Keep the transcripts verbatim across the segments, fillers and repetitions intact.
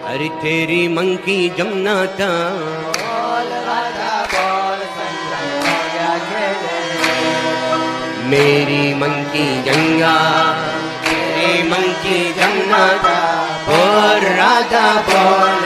अरे तेरी मंकी जमना था मेरी मंकी जंगा तेरी मंकी जमना था और राधा बोल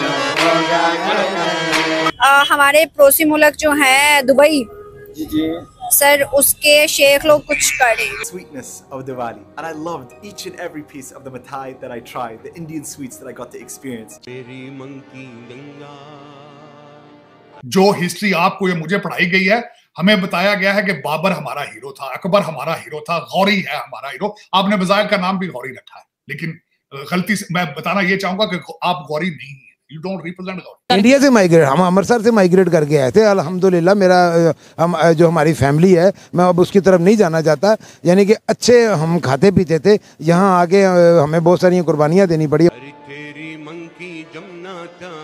आ, हमारे पड़ोसी मुल्क जो है दुबई जी जी सर उसके शेख लोग कुछ करें। Sweetness of Diwali, and I loved each and every piece of the mithai that I tried, the Indian sweets that I got to experience. तेरी मंकी जंगा। जो हिस्ट्री आपको ये मुझे पढ़ाई गई है, हमें बताया गया है कि बाबर हमारा हीरो था, अकबर हमारा हीरो था, गौरी है हमारा हीरो। आपने बजाय का नाम भी गौरी रखा है, लेकिन गलती से मैं बताना ये चाहूंगा कि आप गौरी नहीं है। You don't represent Ghauri. India से माइग्रेट हम अमृतसर से माइग्रेट करके आए थे। अल्हम्दुलिल्लाह मेरा हम जो हमारी फैमिली है, मैं अब उसकी तरफ नहीं जाना चाहता। यानी कि अच्छे हम खाते पीते थे, यहाँ आके हमें बहुत सारी कुर्बानियाँ देनी पड़ी। अरे तेरी मंकी जमना था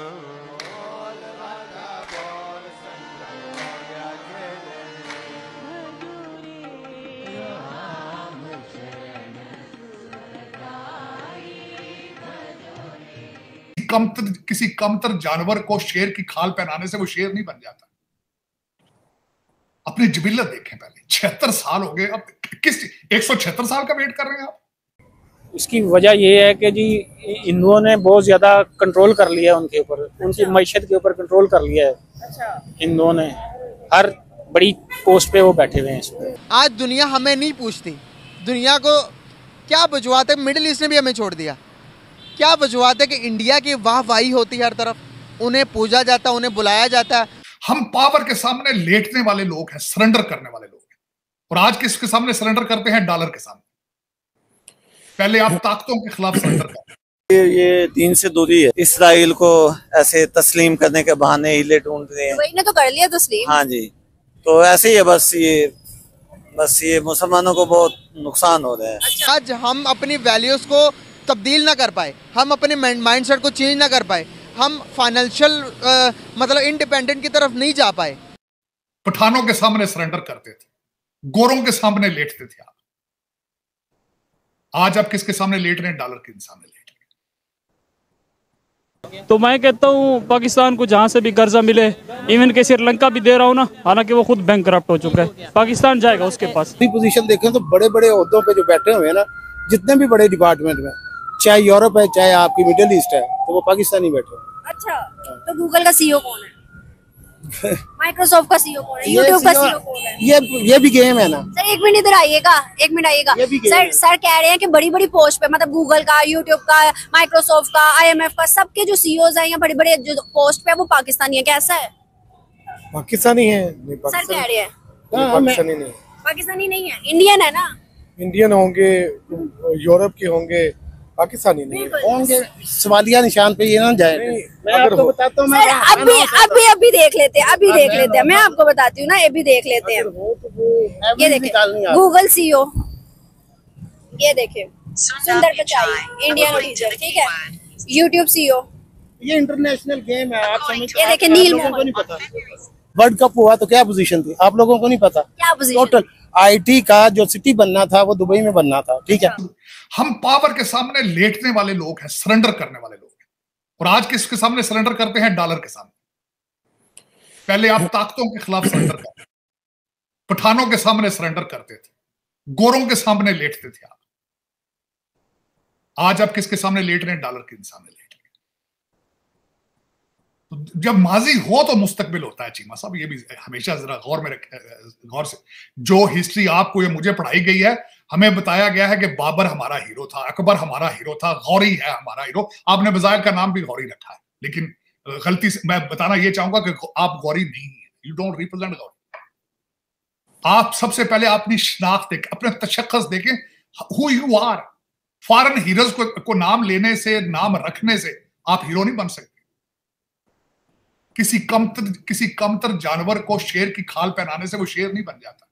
कमतर किसी कमतर जानवर को शेर की खाल पहनाने से वो शेर नहीं बन जाता। अपनी जिबिल्लत देखें पहले। छिहत्तर साल हो गए, अब किस एक सौ छिहत्तर साल का वेट कर रहे हैं आप? इसकी वजह ये है कि जी हिंदुओं ने बहुत ज्यादा कंट्रोल कर लिया है उनके ऊपर, उनकी मैशत के ऊपर कंट्रोल कर लिया है। अच्छा। हिंदुओं ने हर बड़ी पोस्ट पे वो बैठे हुए हैं इस पे। आज दुनिया हमें नहीं पूछती, दुनिया को क्या वजूहत है, मिडिल ईस्ट ने भी हमें छोड़ दिया। क्या वजूहत है कि इंडिया की वाहवाही होती है हर तरफ, उन्हें पूजा जाता है, उन्हें बुलाया जाता है। हम पावर के सामने लेटने वाले लोग हैं, सरेंडर करने वाले लोग हैं। और आज किसके सामने सरेंडर करते हैं? डॉलर के सामने। पहले आप ताकतों के खिलाफ सरेंडर करते हैं। ये दीन से दूरी है। इसराइल को ऐसे तस्लीम करने के बहाने हिले ढूंढ रहे हैं। दुबई ने तो कर लिया तस्लीम। हाँ जी, तो ऐसे ही है। बस ये बस ये मुसलमानों को बहुत नुकसान हो रहा है। अच्छा। आज हम अपनी वैल्यूज को तब्दील ना कर पाए, हम अपने माइंडसेट को चेंज ना कर पाए, हम फाइनेंशियल मतलब इंडिपेंडेंट की तरफ नहीं जा पाए। पठानों के सामने सरेंडर करते थे, गोरों के सामने लेटते थे आप। आज आप किसके सामने लेट रहे हैं? डॉलर के सामने लेट रहे हैं। तो मैं कहता हूँ पाकिस्तान को जहाँ से भी कर्जा मिले, इवन के श्रीलंका भी दे रहा हूँ ना, हालांकि वो खुद बैंक करप्ट हो चुका है, पाकिस्तान जाएगा उसके पास। पोजीशन देखें तो बड़े बड़े ओहदों पे जो बैठे हुए हैं ना, जितने भी बड़े डिपार्टमेंट में, चाहे यूरोप है चाहे आपकी मिडिल ईस्ट है, तो वो पाकिस्तानी बैठे हैं। अच्छा, तो गूगल का सीईओ कौन है? माइक्रोसॉफ्ट का सीईओ कौन है? यूट्यूब का सीईओ कौन है? ये ये भी गेम है ना। सर एक मिनट इधर आइएगा, एक मिनट आइएगा। सर सर कह रहे हैं कि बड़ी बड़ी पोस्ट पे, मतलब गूगल का, यूट्यूब का, माइक्रोसॉफ्ट का, आईएमएफ का, सबके जो सीईओज हैं या बड़े बड़े जो पोस्ट पे वो पाकिस्तानी है। कैसा है? पाकिस्तानी है। सर कह रहे हैं पाकिस्तानी नहीं, पाकिस्तानी नहीं है, इंडियन है ना। इंडियन होंगे, यूरोप के होंगे, पाकिस्तानी नहीं होंगे। सवालिया निशान पे ये ना जाए। मैं आपको बताता हूँ। सर अभी अभी अभी देख लेते हैं, अभी देख लेते हैं। मैं आपको बताती हूँ ना, ये भी देख लेते हैं। ये देखें गूगल सीईओ, ये देखें सुंदर पिचाई, इंडियन ओरिजिन, ठीक है। यूट्यूब सीईओ, ये इंटरनेशनल गेम है, आप समझते। ये देखें नील मोहन। वर्ल्ड कप हुआ तो क्या पोजीशन थी, आप लोगों को नहीं पता। क्या पोजीशन? टोटल आईटी का जो सिटी बनना था वो दुबई में बनना था, ठीक है। हम पावर के सामने लेटने वाले लोग हैं, सरेंडर करने वाले लोग हैं। और आज किसके सामने सरेंडर करते हैं? डॉलर के सामने। पहले आप ताकतों के खिलाफ सरेंडर करते थे, पठानों के सामने सरेंडर करते थे, गोरों के सामने लेटते थे आप। आज आप किसके सामने लेट रहे हैं? डॉलर के सामने लेट रहे हैं। तो जब माजी हो तो मुस्तकबिल होता है चीमा साहब, ये भी हमेशा जरा गौर में रखे, गौर से। जो हिस्ट्री आपको ये मुझे पढ़ाई गई है, हमें बताया गया है कि बाबर हमारा हीरो था, अकबर हमारा हीरो था, गौरी है हमारा हीरो। आपने बजाय का नाम भी गौरी रखा है, लेकिन गलती से मैं बताना ये चाहूंगा कि आप गौरी नहीं है। You don't represent Ghauri. आप सबसे पहले अपनी शनाख्त देखें, अपने तशख्खुस देखें, who you are. Foreign heroes को, को नाम लेने से, नाम रखने से आप हीरो नहीं बन सकते। किसी कमतर किसी कमतर जानवर को शेर की खाल पहनाने से वो शेर नहीं बन जाता।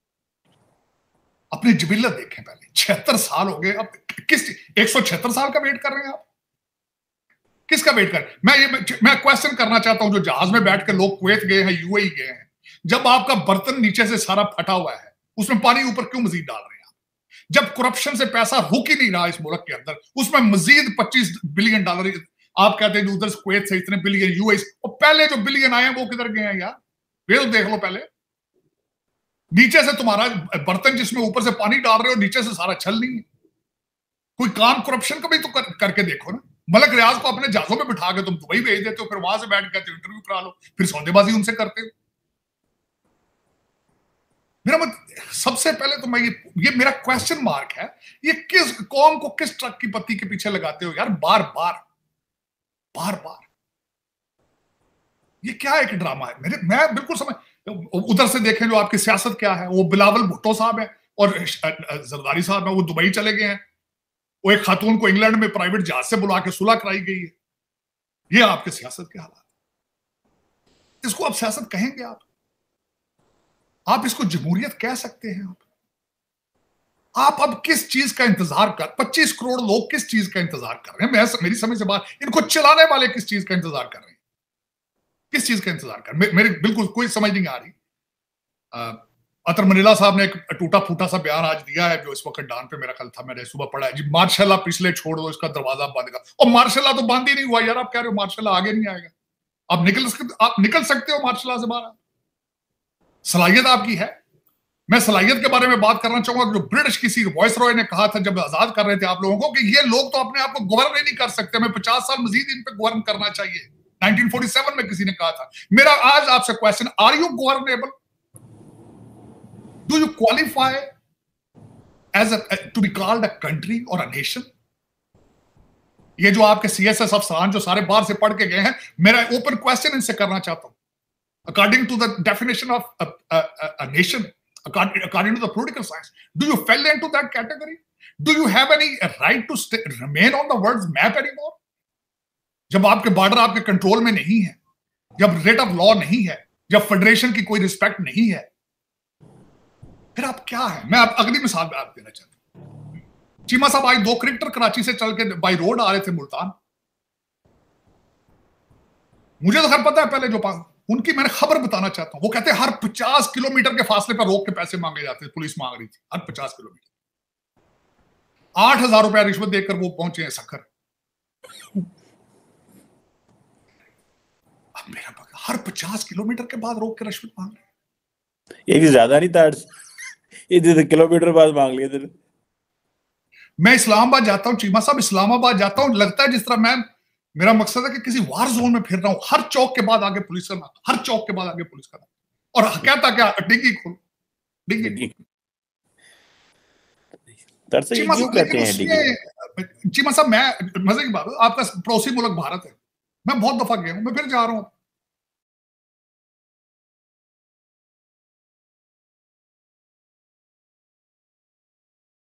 अपनी जिबिल्लत देखें पहले। छिहत्तर साल हो गए, अब किस एक सौ छिहत्तर साल का वेट कर रहे हैं आप? किसका वेट कर? मैं ये मैं क्वेश्चन करना चाहता हूं, जो जहाज में बैठ कर लोग कुवैत गए हैं, यूएई गए हैं, जब आपका बर्तन नीचे से सारा फटा हुआ है, उसमें पानी ऊपर क्यों मजीद डाल रहे हैं आप? जब करप्शन से पैसा रुक ही नहीं रहा इस मुल्क के अंदर, उसमें मजीद पच्चीस बिलियन डॉलर आप कहते हैं उधर कुवैत से इतने बिलियन, यूएस, और पहले जो बिलियन आए हैं वो किधर गए हैं यार? वे तो देख लो पहले। नीचे से तुम्हारा बर्तन जिसमें ऊपर से पानी डाल रहे हो, नीचे से सारा छल नहीं है। कोई काम करप्शन का भी तो कर, करके देखो ना। मलक रियाज को अपने जहाजों में बिठा के तुम दुबई भेज देते हो, फिर वहां से बैठ के इंटरव्यू करा लो, फिर सौदेबाजी उनसे करते हो। मेरा मत सबसे पहले तो मैं ये ये मेरा क्वेश्चन मार्क है, ये किस कौम को किस ट्रक की पत्ती के पीछे लगाते हो यार? बार बार बार बार ये क्या एक ड्रामा है? मेरे मैं बिल्कुल समझ, उधर से देखें जो आपकी सियासत क्या है, वो बिलावल भुट्टो साहब है और जरदारी साहब है, वो दुबई चले गए हैं। वो एक खातून को इंग्लैंड में प्राइवेट जहाज से बुला के सुलह कराई गई है। ये आपके सियासत के हालात, इसको आप सियासत कहेंगे? आप आप इसको जमहूरियत कह सकते हैं? आप आप अब किस चीज का इंतजार कर, पच्चीस करोड़ लोग किस चीज का इंतजार कर रहे हैं? मैं मेरी समझ से बाहर, इनको चलाने वाले किस चीज का इंतजार कर रहे हैं? किस चीज का इंतजार कर मे, मेरे बिल्कुल कोई समझ नहीं आ रही। अतर मनीला साहब ने एक टूटा फूटा सा बयान आज दिया है, जो इस वक्त डान पे मेरा कल था, मैंने सुबह पढ़ा है जी, मार्शल पिछले छोड़ दो, इसका दरवाजा बंद कर। और मार्शल तो बंद ही नहीं हुआ यार, आप कह रहे हो मार्शल आगे नहीं आएगा? आप निकल सकते, आप निकल सकते हो मार्शल से बाहर, सलाहियत आपकी है। मैं सलाहियत के बारे में बात करना चाहूंगा, जो ब्रिटिश किसी वॉइस रॉय ने कहा था जब आजाद कर रहे थे आप लोगों को, कि ये लोग तो अपने आप को गवर्न ही नहीं कर सकते, हमें पचास साल मजीद इन पे गवर्न करना चाहिए। नाइनटीन फोर्टी सेवन में किसी ने कहा था। मेरा आज आपसे question, are you governable? Do you qualify as to be called a country और अ नेशन? ये जो आपके सीएसएस अफसरान जो सारे बाहर से पढ़ के गए हैं, मेरा ओपन क्वेश्चन इनसे करना चाहता हूं। According to the definition of a, a, a, a nation, according, according to the political science, do you fall into that category? Do you have any right to stay, remain on the world's map anymore? जब आपके border आपके control में नहीं है, जब rate of law नहीं है, जब फेडरेशन की कोई रिस्पेक्ट नहीं है, फिर आप क्या है? मैं आप अगली मिसाल में आप देना चाहता हूं। चीमा साहब आज दो क्रिकेटर कराची से चल के बाई रोड आ रहे थे मुल्तान। मुझे तो खैर पता है पहले जो उनकी, मैंने खबर बताना चाहता हूं। वो कहते हैं हर पचास किलोमीटर के फासले पर रोक के पैसे मांगे जाते हैं, पुलिस मांग रही थी हर पचास किलोमीटर। आठ हजार रुपया रिश्वत देकर वो पहुंचे हैं सखर। अब मेरा हर पचास किलोमीटर के बाद रोक के रिश्वत मांग रहे हैं। ये भी ज्यादा नहीं था, ये किलोमीटर बाद मांग लिए थे। मैं इस्लामाबाद जाता हूं चीमा साहब, इस्लामाबाद जाता हूं, लगता है जिस तरह मैं, मेरा मकसद है कि किसी वार जोन में फिर रहा हूं। हर चौक के बाद आगे पुलिस करना, हर चौक के बाद आगे पुलिस करना, और कहता क्या, डिग्गी खोल, डिग्गी। चीमा साहब, मैं मजे की बात है, आपका पड़ोसी मुल्क भारत है, मैं बहुत दफा गया हूं, मैं फिर जा रहा हूं।